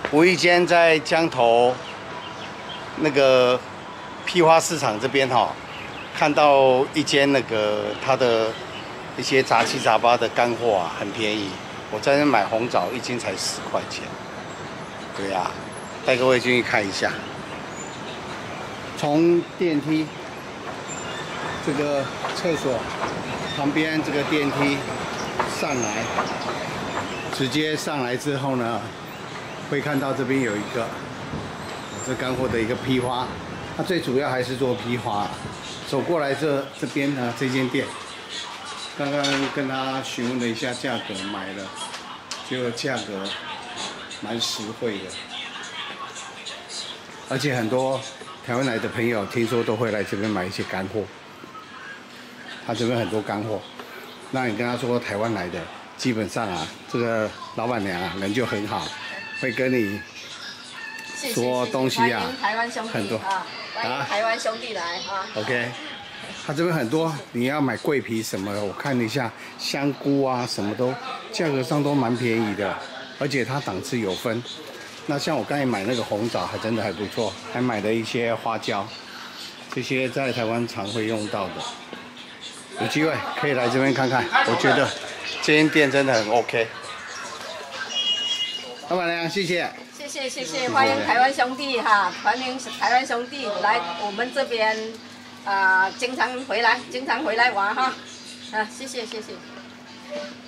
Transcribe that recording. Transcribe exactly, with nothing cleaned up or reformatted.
无意间在江头那个批发市场这边哈、哦，看到一间那个它的一些杂七杂八的干货啊，很便宜。我在那买红枣一斤才十块钱。对呀、啊，带各位进去看一下。从电梯这个厕所旁边这个电梯上来，直接上来之后呢，会看到这边有一个这干货的一个批发，它最主要还是做批发。走过来这这边呢，这间店，刚刚跟他询问了一下价格，买了，结果价格蛮实惠的，而且很多台湾来的朋友听说都会来这边买一些干货。他这边很多干货，那你跟他说台湾来的，基本上啊，这个老板娘啊人就很好，会跟你说东西啊， 台湾兄弟很多啊，欢迎台湾兄弟来啊。 OK， 他这边很多，你要买桂皮什么的，我看了一下，香菇啊什么都价格上都蛮便宜的，而且它档次有分。那像我刚才买那个红枣，还真的还不错，还买了一些花椒，这些在台湾常会用到的。有机会可以来这边看看，我觉得这间店真的很 OK。老板娘，谢谢。 谢谢谢谢，欢迎台湾兄弟哈，欢迎台湾兄弟来我们这边啊、呃，经常回来，经常回来玩哈。啊，谢谢谢谢。